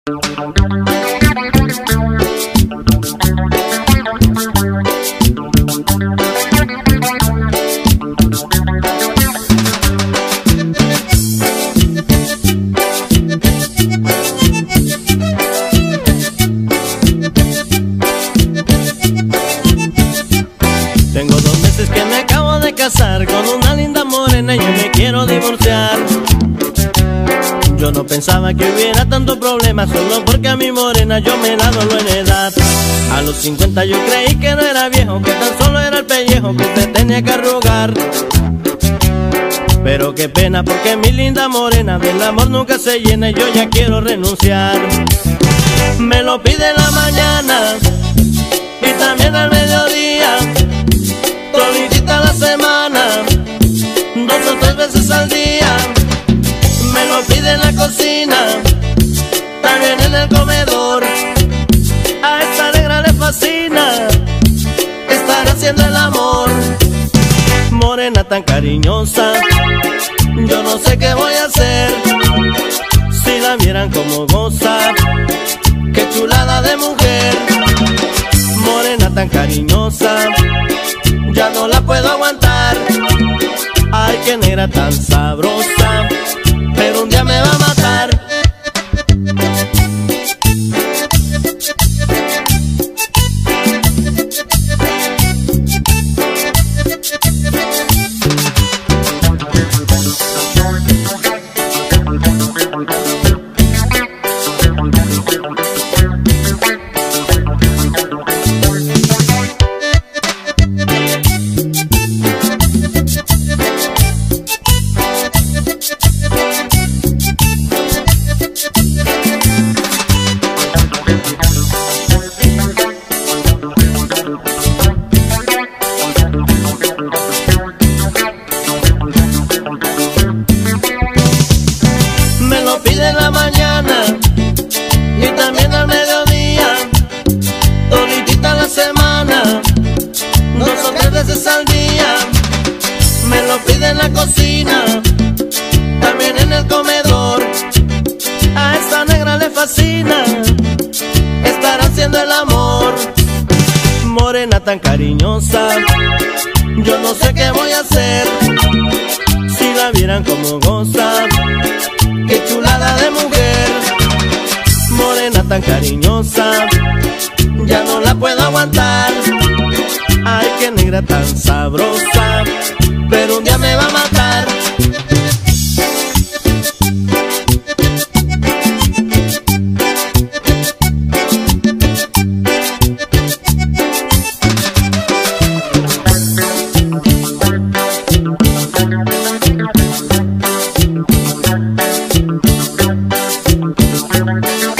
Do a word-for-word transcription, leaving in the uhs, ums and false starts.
Tengo dos meses que me acabo de casar con una linda morena y yo me quiero divorciar. Yo no pensaba que hubiera tanto problema solo porque a mi morena yo me la dolo en edad. A los cincuenta yo creí que no era viejo, que tan solo era el pellejo que usted tenía que arrugar. Pero qué pena porque mi linda morena del amor nunca se llena y yo ya quiero renunciar. Me lo pide en la mañana y también al mediodía, toditita la semana, dos o tres veces al día. Me lo pide en la cocina, también en el comedor. A esta negra le fascina estar haciendo el amor. Morena tan cariñosa, yo no sé qué voy a hacer. Si la vieran como goza, qué chulada de mujer. Morena tan cariñosa, ya no la puedo aguantar. Ay, qué negra tan sabrosa, pero un día me va a matar. Me lo pide en la mañana y también al mediodía, toditita la semana, dos o tres veces al día. Me lo pide en la cocina, también en el comedor. A esta negra le fascina estar haciendo el amor. Morena tan cariñosa, yo no sé qué voy a hacer. Si la vieran como goza, qué chulada de mujer. Morena tan cariñosa, ya no la puedo aguantar. Ay, qué negra tan sabrosa, pero un día me va a matar. We'll be right back.